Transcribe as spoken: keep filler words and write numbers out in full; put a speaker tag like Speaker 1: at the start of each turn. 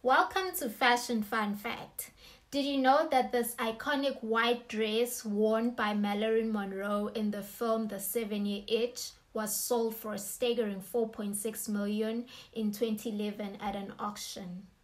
Speaker 1: Welcome to Fashion Fun Fact. Did you know that this iconic white dress worn by Marilyn Monroe in the film The Seven-Year Itch was sold for a staggering four point six million dollars in twenty eleven at an auction?